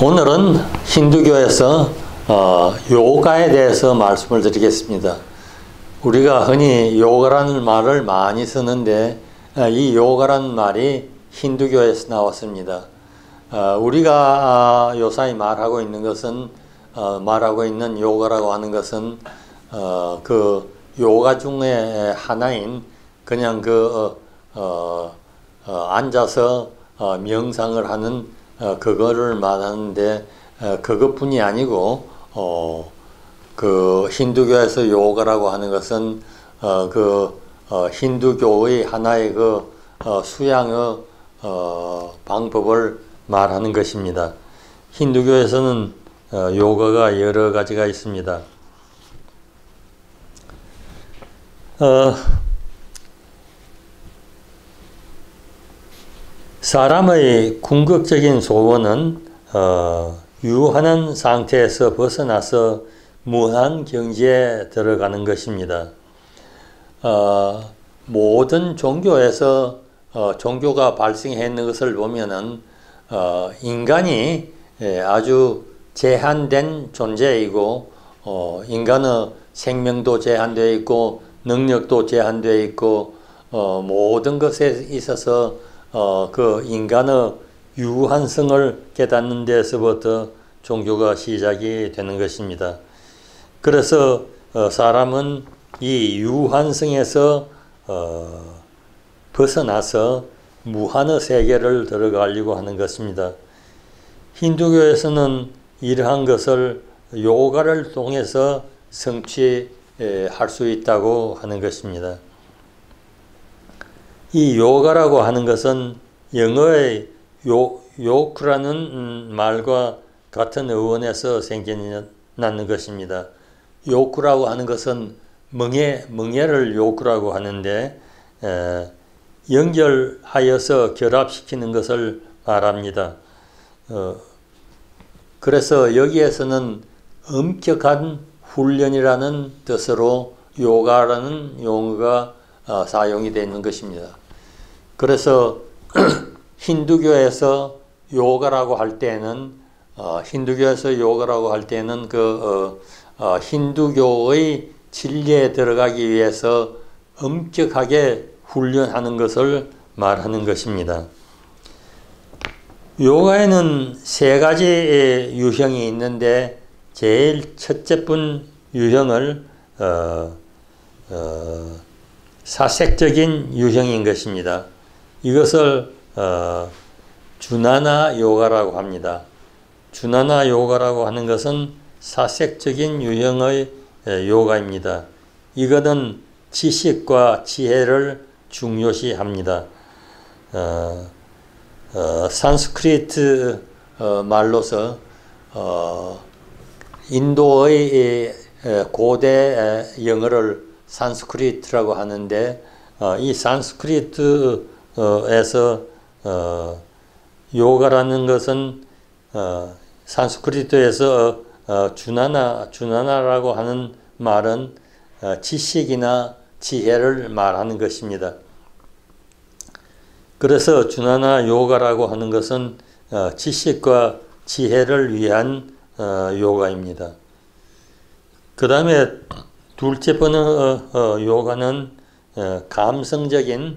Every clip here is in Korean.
오늘은 힌두교에서 요가에 대해서 말씀을 드리겠습니다. 우리가 흔히 요가라는 말을 많이 쓰는데 이 요가라는 말이 힌두교에서 나왔습니다. 우리가 요사이 말하고 있는 것은 말하고 있는 요가라고 하는 것은 그 요가 중에 하나인 그냥 앉아서 명상을 하는 그거를 말하는데 그것뿐이 아니고 그 힌두교에서 요가라고 하는 것은 힌두교의 하나의 수양의 방법을 말하는 것입니다. 힌두교에서는 요가가 여러 가지가 있습니다. 사람의 궁극적인 소원은 유한한 상태에서 벗어나서 무한 경지에 들어가는 것입니다. 모든 종교에서 종교가 발생했는 것을 보면은 인간이 아주 제한된 존재이고 인간의 생명도 제한되어 있고 능력도 제한되어 있고 모든 것에 있어서 그 인간의 유한성을 깨닫는 데서부터 종교가 시작이 되는 것입니다. 그래서 사람은 이 유한성에서 벗어나서 무한의 세계를 들어가려고 하는 것입니다. 힌두교에서는 이러한 것을 요가를 통해서 성취할 수 있다고 하는 것입니다. 이 요가라고 하는 것은 영어의 요크라는 말과 같은 어원에서 생겨나는 것입니다. 요크라고 하는 것은 멍에를 요크라고 하는데 연결하여서 결합시키는 것을 말합니다. 그래서 여기에서는 엄격한 훈련이라는 뜻으로 요가라는 용어가 사용이 되어 있는 것입니다. 그래서 힌두교에서 요가라고 할 때는 힌두교의 진리에 들어가기 위해서 엄격하게 훈련하는 것을 말하는 것입니다. 요가에는 세 가지 유형이 있는데 제일 첫째뿐 유형을 사색적인 유형인 것입니다. 이것을 주나나 요가라고 합니다. 주나나 요가라고 하는 것은 사색적인 유형의 요가입니다. 이것은 지식과 지혜를 중요시합니다. 산스크리트 말로서 인도의 고대 영어를 산스크리트라고 하는데 이 산스크리트에서 요가라는 것은 산스크리트에서 주나나라고 하는 말은 지식이나 지혜를 말하는 것입니다. 그래서 주나나 요가라고 하는 것은 지식과 지혜를 위한 요가입니다. 그 다음에 둘째 번의 요가는 감성적인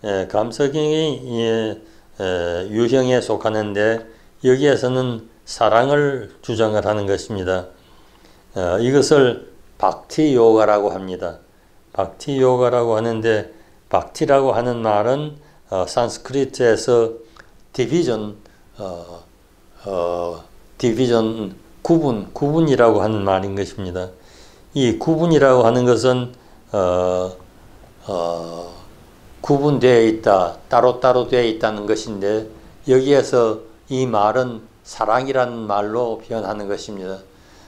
유형에 속하는데 여기에서는 사랑을 주장을 하는 것입니다. 이것을 박티 요가라고 합니다. 박티 요가라고 하는데 박티라고 하는 말은 산스크리트에서 구분이라고 하는 말인 것입니다. 이 구분이라고 하는 것은 구분되어 있다, 따로따로 되어 있다는 것인데 여기에서 이 말은 사랑이라는 말로 표현하는 것입니다.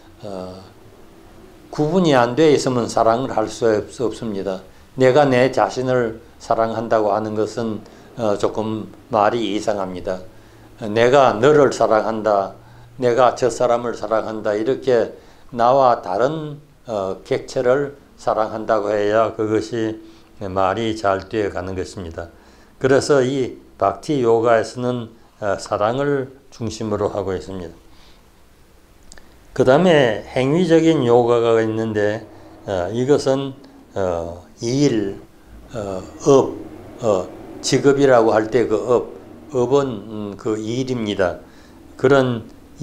구분이 안 되어 있으면 사랑을 할 수 없습니다. 내가 내 자신을 사랑한다고 하는 것은 조금 말이 이상합니다. 내가 너를 사랑한다, 내가 저 사람을 사랑한다 이렇게 나와 다른 객체를 사랑한다고 해야 그것이 말이 잘 되어가는 것입니다. 그래서 이 박티 요가에서는 사랑을 중심으로 하고 있습니다. 그 다음에 행위적인 요가가 있는데 이것은 일, 업, 직업이라고 할 때 그 업은 그 일입니다. 그런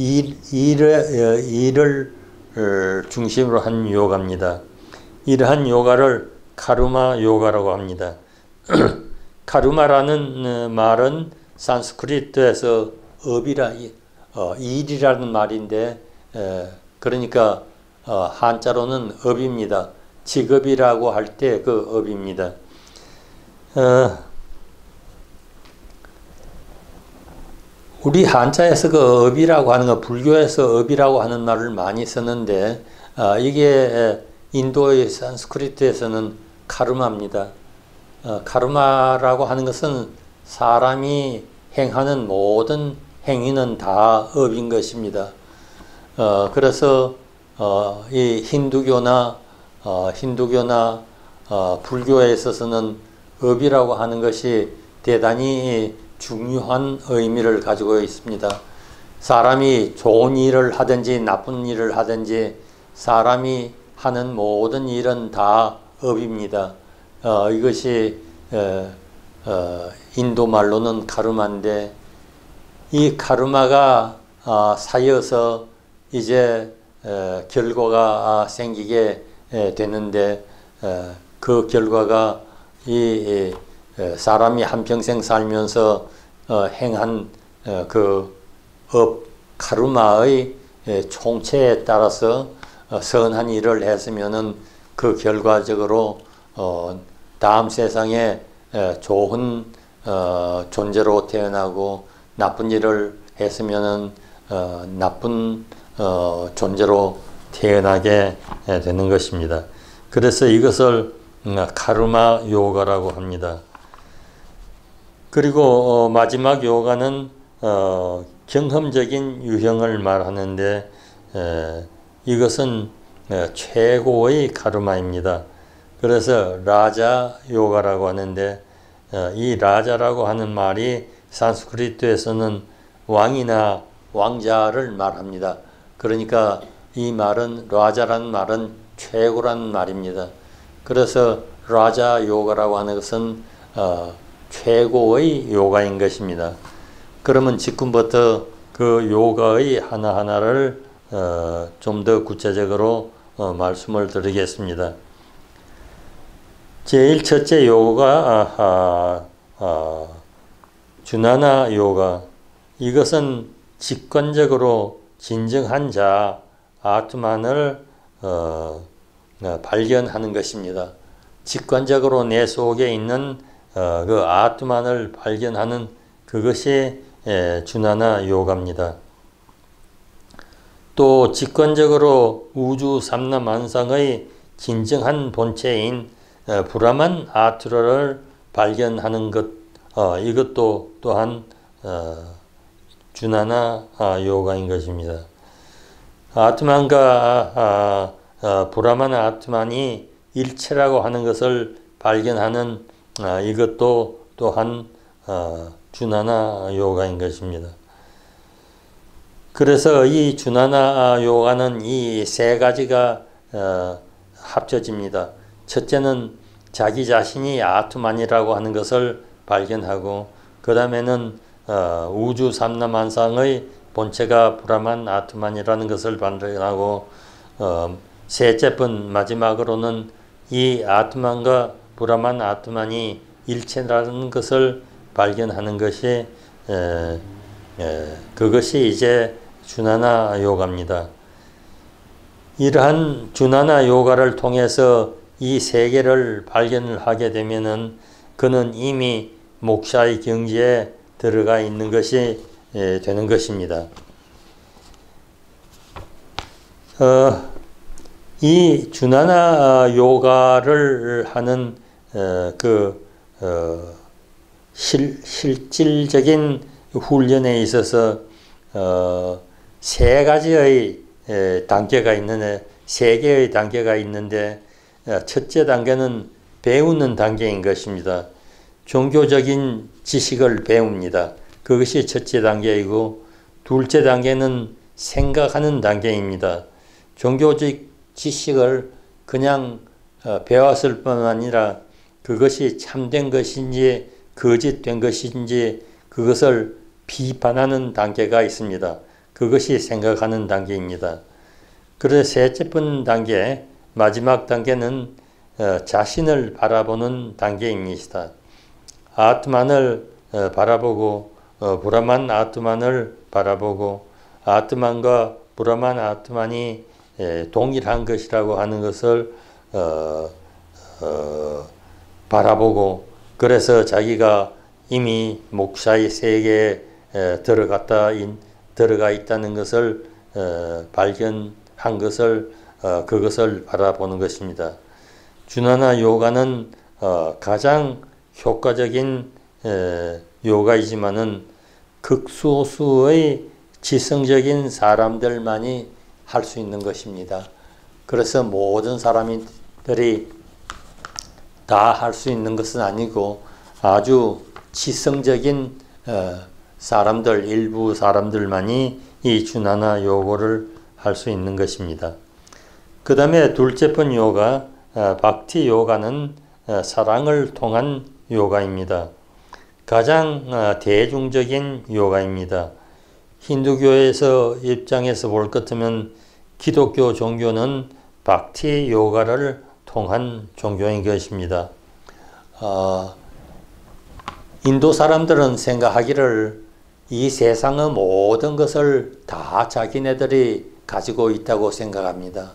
일을 중심으로 한 요가입니다. 이러한 요가를 카르마 요가라고 합니다. 카르마라는 말은 산스크리트에서 일이라는 말인데 그러니까 한자로는 업입니다. 직업이라고 할 때 그 업입니다. 우리 한자에서 그 업이라고 하는 거, 불교에서 업이라고 하는 말을 많이 쓰는데 이게 인도의 산스크리트에서는 카르마입니다. 카르마라고 하는 것은 사람이 행하는 모든 행위는 다 업인 것입니다. 그래서 이 힌두교나 불교에 있어서는 업이라고 하는 것이 대단히 중요한 의미를 가지고 있습니다. 사람이 좋은 일을 하든지 나쁜 일을 하든지 사람이 하는 모든 일은 다 업입니다. 이것이 인도 말로는 카르마인데 이 카르마가 쌓여서 이제 결과가 생기게 되는데 그 결과가 이 사람이 한평생 살면서 행한 그 업, 카르마의 총체에 따라서 선한 일을 했으면은 그 결과적으로 다음 세상에 좋은 존재로 태어나고 나쁜 일을 했으면은 나쁜 존재로 태어나게 되는 것입니다. 그래서 이것을 카르마 요가라고 합니다. 그리고 마지막 요가는 경험적인 유형을 말하는데 이것은 최고의 카르마입니다. 그래서 라자 요가라고 하는데 이 라자라고 하는 말이 산스크리트에서는 왕이나 왕자를 말합니다. 그러니까 이 말은 라자라는 말은 최고라는 말입니다. 그래서 라자 요가라고 하는 것은 최고의 요가인 것입니다. 그러면 지금부터 그 요가의 하나하나를 좀 더 구체적으로 말씀을 드리겠습니다. 제일 첫째 요가 주나나 요가. 이것은 직관적으로 진정한 자 아트만을 발견하는 것입니다. 직관적으로 내 속에 있는 그 아트만을 발견하는 그것이 주나나 요가입니다. 또 직관적으로 우주 삼라만상의 진정한 본체인 브라만 아트라를 발견하는 것, 이것도 또한 주나나 요가인 것입니다. 아트만과 브라만 아트만이 일체라고 하는 것을 발견하는 이것도 또한 주나나 요가인 것입니다. 그래서 이 주나나 요가는 이 세 가지가 합쳐집니다. 첫째는 자기 자신이 아트만이라고 하는 것을 발견하고 그 다음에는 우주 삼라만상의 본체가 브라만 아트만이라는 것을 발견하고 셋째뿐 마지막으로는 이 아트만과 브라만 아트만이 일체라는 것을 발견하는 것이 그것이 이제 주나나 요가입니다. 이러한 주나나 요가를 통해서 이 세계를 발견을 하게 되면은 그는 이미 목샤의 경지에 들어가 있는 것이 되는 것입니다. 이 주나나 요가를 하는 실질적인 훈련에 있어서 세 가지의 단계가 있는데, 세 개의 단계가 있는데 첫째 단계는 배우는 단계인 것입니다. 종교적인 지식을 배웁니다. 그것이 첫째 단계이고 둘째 단계는 생각하는 단계입니다. 종교적 지식을 그냥 배웠을 뿐 아니라 그것이 참된 것인지 거짓된 것인지 그것을 비판하는 단계가 있습니다. 그것이 생각하는 단계입니다. 그래서 셋째 번 단계, 마지막 단계는 자신을 바라보는 단계입니다. 아트만을 바라보고 브라만 아트만을 바라보고 아트만과 브라만 아트만이 동일한 것이라고 하는 것을 바라보고 그래서 자기가 이미 목사의 세계에 들어가 있다는 것을 발견한 것을 그것을 바라보는 것입니다. 주나나 요가는 가장 효과적인 요가이지만은 극소수의 지성적인 사람들만이 할 수 있는 것입니다. 그래서 모든 사람들이 다 할 수 있는 것은 아니고 아주 지성적인 사람들, 일부 사람들만이 이 주나나 요거를 할 수 있는 것입니다. 그 다음에 둘째 번 요가, 박티 요가는 사랑을 통한 요가입니다. 가장 대중적인 요가입니다. 힌두교에서 입장에서 볼 것 같으면 기독교 종교는 박티 요가를 통한 종교인 것입니다. 인도 사람들은 생각하기를 이 세상의 모든 것을 다 자기네들이 가지고 있다고 생각합니다.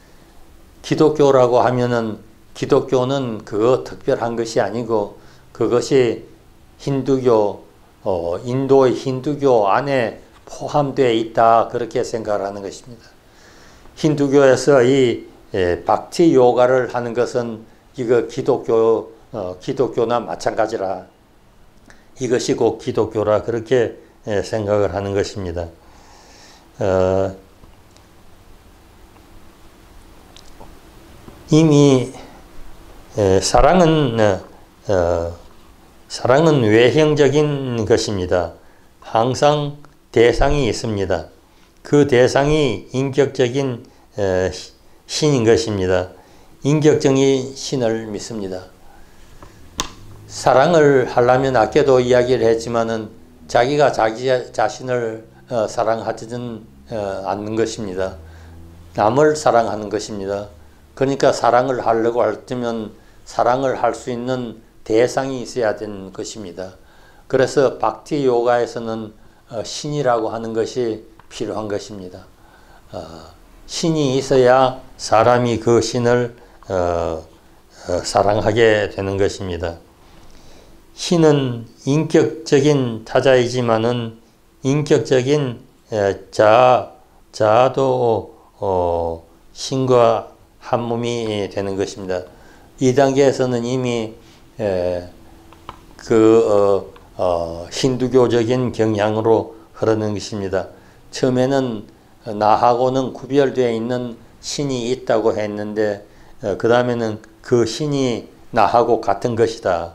기독교라고 하면은 기독교는 그거 특별한 것이 아니고 그것이 힌두교, 인도의 힌두교 안에 포함되어 있다 그렇게 생각을 하는 것입니다. 힌두교에서 이 박티 요가를 하는 것은 이거 기독교나 마찬가지라 이것이 곧 기독교라 그렇게 생각을 하는 것입니다. 이미 사랑은 외형적인 것입니다. 항상 대상이 있습니다. 그 대상이 인격적인 신인 것입니다. 인격적인 신을 믿습니다. 사랑을 하려면 아까도 이야기를 했지만은 자기가 자기 자신을 사랑하지는 않는 것입니다. 남을 사랑하는 것입니다. 그러니까 사랑을 하려고 할 때면 사랑을 할 수 있는 대상이 있어야 되는 것입니다. 그래서 박티 요가에서는 신이라고 하는 것이 필요한 것입니다. 신이 있어야 사람이 그 신을 사랑하게 되는 것입니다. 신은 인격적인 타자이지만은 인격적인 자아도 신과 한 몸이 되는 것입니다. 이 단계에서는 이미 힌두교적인 경향으로 흐르는 것입니다. 처음에는 나하고는 구별되어 있는 신이 있다고 했는데 그 다음에는 그 신이 나하고 같은 것이다.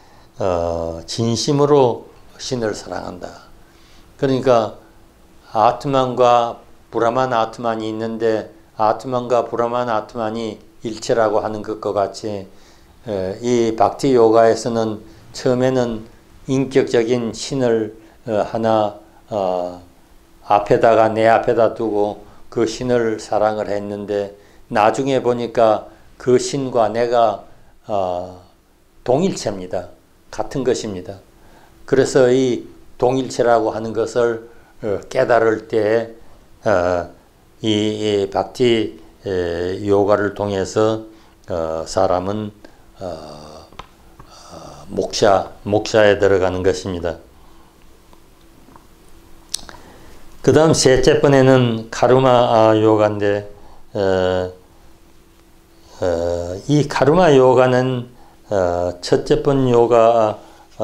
진심으로 신을 사랑한다. 그러니까 아트만과 브라만 아트만이 있는데 아트만과 브라만 아트만이 일체라고 하는 것과 같이 이 박티 요가에서는 처음에는 인격적인 신을 하나 앞에다가 내 앞에다 두고 그 신을 사랑을 했는데 나중에 보니까 그 신과 내가 동일체입니다. 같은 것입니다. 그래서 이 동일체라고 하는 것을 깨달을 때 이 박티 요가를 통해서 사람은 목샤에 들어가는 것입니다. 그 다음 셋째 번에는 카르마 요가인데 이 카르마 요가는 첫째 번 요가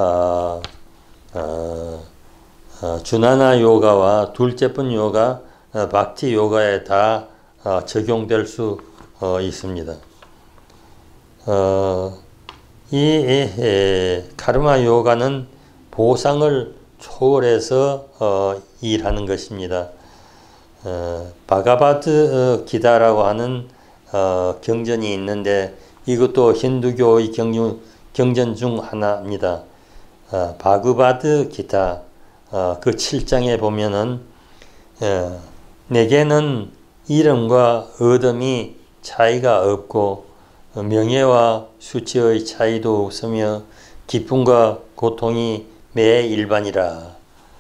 주나나 요가와 둘째 번 요가 박티 요가에 다 적용될 수 있습니다. 이 카르마 요가는 보상을 초월해서 일하는 것입니다. 바가바드 기타라고 하는 경전이 있는데 이것도 힌두교의 경전 중 하나입니다. 바그바드 기타 그 7장에 보면은 내게는 이름과 어둠이 차이가 없고 명예와 수치의 차이도 없으며 기쁨과 고통이 매 일반이라.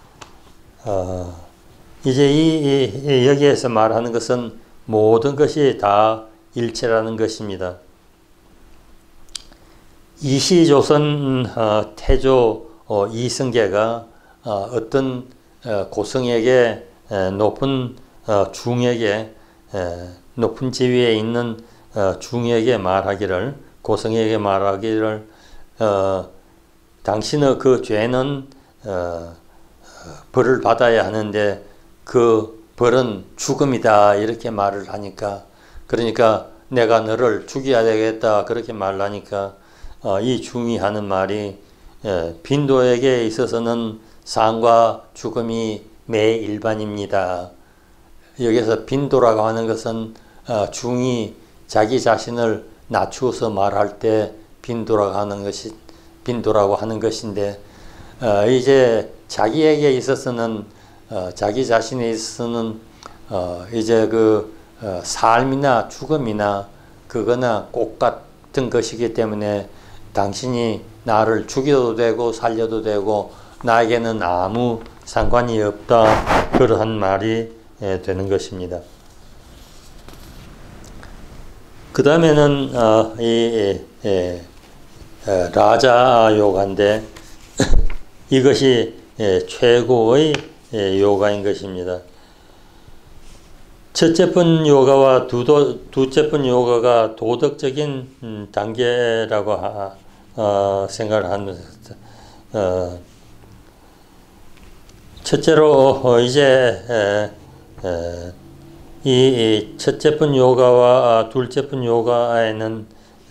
이제 여기에서 말하는 것은 모든 것이 다 일체라는 것입니다. 이시조선 태조 이승계가 어떤 고성에게 높은 중에게 높은 지위에 있는 중에게 말하기를 고성에게 말하기를 당신의 그 죄는 벌을 받아야 하는데 그 벌은 죽음이다 이렇게 말을 하니까 그러니까 내가 너를 죽여야 되겠다 그렇게 말하니까 이 중이 하는 말이 빈도에게 있어서는 삶과 죽음이 매 일반입니다. 여기서 빈도라고 하는 것은 중이 자기 자신을 낮추어서 말할 때 빈도라고 하는 것인데 이제 자기에게 있어서는 자기 자신에 있어서는 이제 그 삶이나 죽음이나 그거나 똑같은 것이기 때문에 당신이 나를 죽여도 되고 살려도 되고 나에게는 아무 상관이 없다 그러한 말이 되는 것입니다. 그 다음에는 라자 요가인데 이것이 최고의 요가인 것입니다. 첫째번 요가와 두째번 요가가 도덕적인 단계라고 생각을 합니다. 첫째로 이제 이 첫째번 요가와 둘째번 요가에는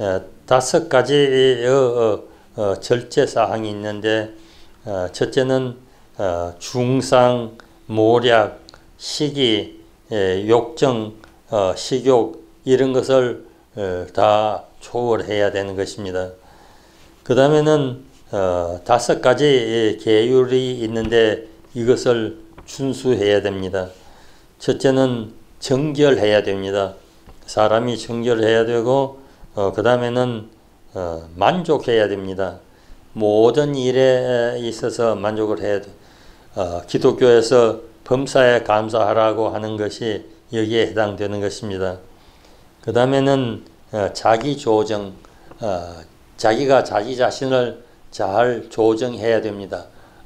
5가지의 절제 사항이 있는데 첫째는 중상, 모략, 시기, 욕정, 식욕 이런 것을 다 초월해야 되는 것입니다. 그 다음에는 5가지 계율이 있는데 이것을 준수해야 됩니다. 첫째는 정결해야 됩니다. 사람이 정결해야 되고 그 다음에는 만족해야 됩니다. 모든 일에 있어서 만족을 해야 돼. 기독교에서 범사에 감사하라고 하는 것이 여기에 해당되는 것입니다. 그 다음에는 자기 조정, 자기가 자기 자신을 잘 조정해야 됩니다.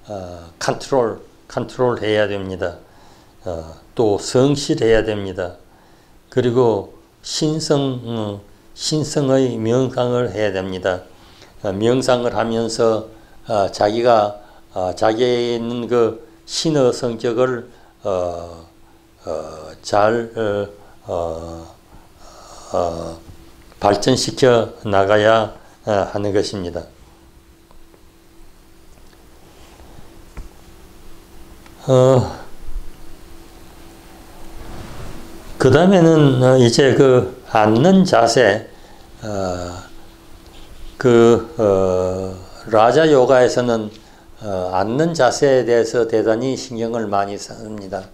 컨트롤 해야 됩니다. 또 성실해야 됩니다. 그리고 신성의 명상을 해야 됩니다. 명상을 하면서 자기가 자기에 있는 그 신의 성격을 잘 발전시켜 나가야 하는 것입니다. 그 다음에는 이제 그 앉는 자세, 라자 요가에서는 앉는 자세에 대해서 대단히 신경을 많이 씁니다.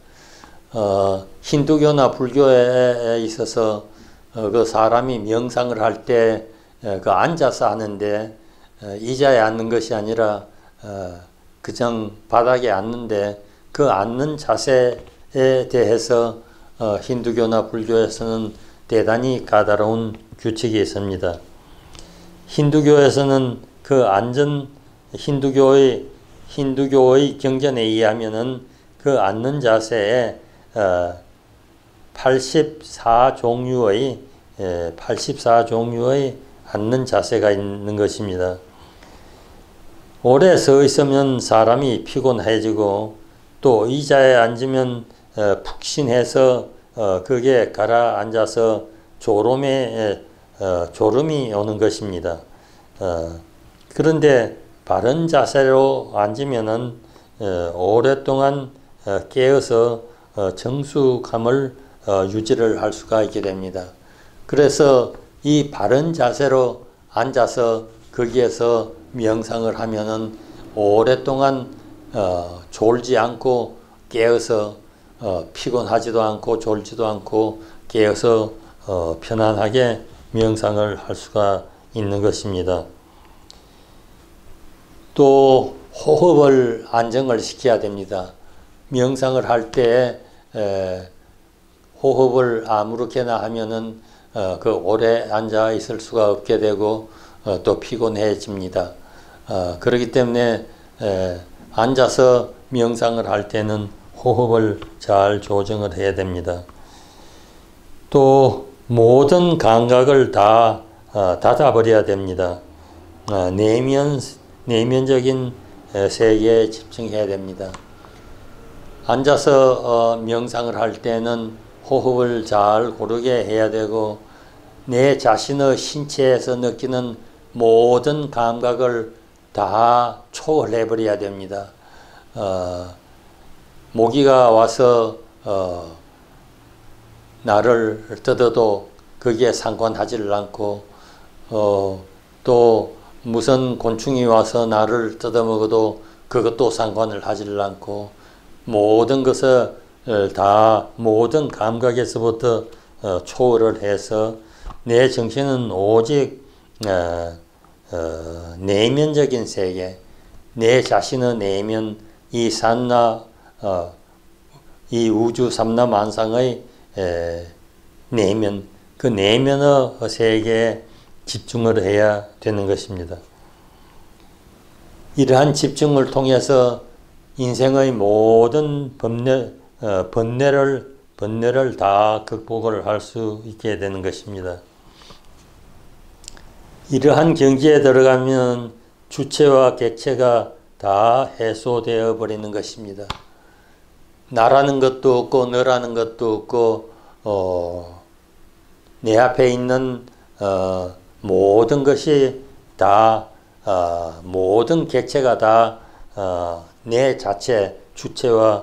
힌두교나 불교에 있어서 그 사람이 명상을 할 때 그 앉아서 하는데 의자에 앉는 것이 아니라 그냥 바닥에 앉는데 그 앉는 자세에 대해서 힌두교나 불교에서는 대단히 까다로운 규칙이 있습니다. 힌두교에서는 그 힌두교의 경전에 의하면은 그 앉는 자세에 84종류의 앉는 자세가 있는 것입니다. 오래 서 있으면 사람이 피곤해지고 또 의자에 앉으면 푹신해서 그게 가라앉아서 졸음이 오는 것입니다. 그런데 바른 자세로 앉으면은 오랫동안 깨어서 정숙함을 유지를 할 수가 있게 됩니다. 그래서 이 바른 자세로 앉아서 거기에서 명상을 하면은 오랫동안 졸지 않고 깨어서 피곤하지도 않고 졸지도 않고 깨어서 편안하게 명상을 할 수가 있는 것입니다. 또 호흡을 안정을 시켜야 됩니다. 명상을 할 때 호흡을 아무렇게나 하면은 그 오래 앉아 있을 수가 없게 되고 또 피곤해집니다. 그렇기 때문에 앉아서 명상을 할 때는 호흡을 잘 조정을 해야 됩니다. 또 모든 감각을 다 닫아버려야 됩니다. 내면적인 세계에 집중해야 됩니다. 앉아서 명상을 할 때는 호흡을 잘 고르게 해야 되고 내 자신의 신체에서 느끼는 모든 감각을 다 초월해 버려야 됩니다. 모기가 와서 나를 뜯어도 거기에 상관하지를 않고 또 무슨 곤충이 와서 나를 뜯어먹어도 그것도 상관을 하지를 않고 모든 것을 다 모든 감각에서부터 초월을 해서 내 정신은 오직 내면적인 세계, 내 자신의 내면, 이 산나 이 우주 삼라만상의 내면, 그 내면의 세계에 집중을 해야 되는 것입니다. 이러한 집중을 통해서 인생의 모든 번뇌를 다 극복을 할 수 있게 되는 것입니다. 이러한 경지에 들어가면 주체와 객체가 다 해소되어 버리는 것입니다. 나라는 것도 없고 너라는 것도 없고 내 앞에 있는 모든 것이 다 모든 객체가 다 내 자체 주체와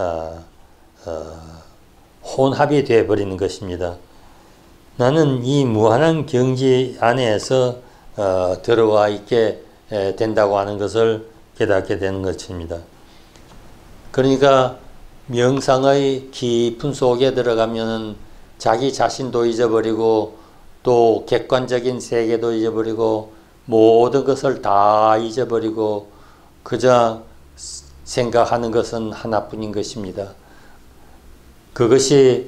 혼합이 되어 버리는 것입니다. 나는 이 무한한 경지 안에서 들어와 있게 된다고 하는 것을 깨닫게 되는 것입니다. 그러니까 명상의 깊은 속에 들어가면 자기 자신도 잊어버리고 또 객관적인 세계도 잊어버리고 모든 것을 다 잊어버리고 그저 생각하는 것은 하나뿐인 것입니다. 그것이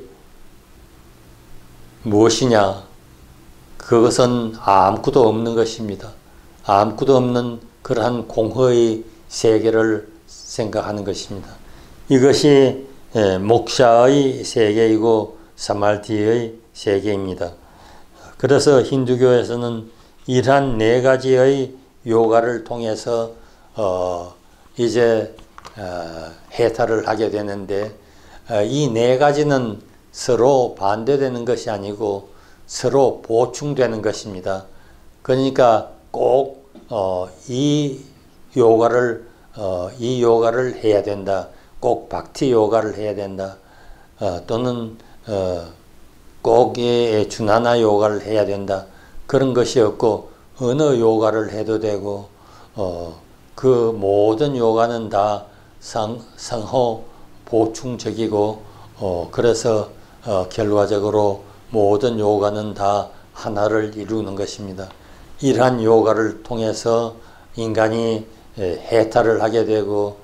무엇이냐? 그것은 아무것도 없는 것입니다. 아무것도 없는 그러한 공허의 세계를 생각하는 것입니다. 이것이 목샤의 세계이고 사말티의 세계입니다. 그래서 힌두교에서는 이러한 네 가지의 요가를 통해서 이제 해탈을 하게 되는데 이 네 가지는 서로 반대되는 것이 아니고 서로 보충되는 것입니다. 그러니까 꼭 이 요가를 해야 된다. 꼭 박티 요가를 해야 된다. 또는 꼭 주나나 요가를 해야 된다. 그런 것이 없고 어느 요가를 해도 되고 그 모든 요가는 다 상호 보충적이고 그래서 결과적으로 모든 요가는 다 하나를 이루는 것입니다. 이러한 요가를 통해서 인간이 해탈을 하게 되고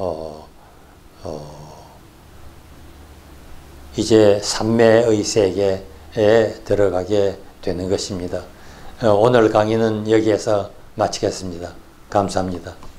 이제 삼매의 세계에 들어가게 되는 것입니다. 오늘 강의는 여기에서 마치겠습니다. 감사합니다.